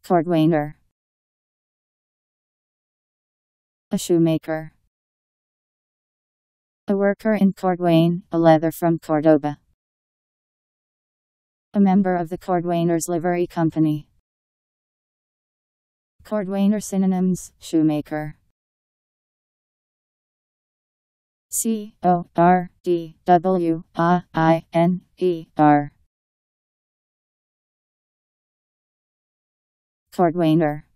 Cordwainer. A shoemaker. A worker in cordwain, a leather from Córdoba. A member of the Cordwainers livery company. Cordwainer synonyms: shoemaker. Cordwainer. Cordwainer.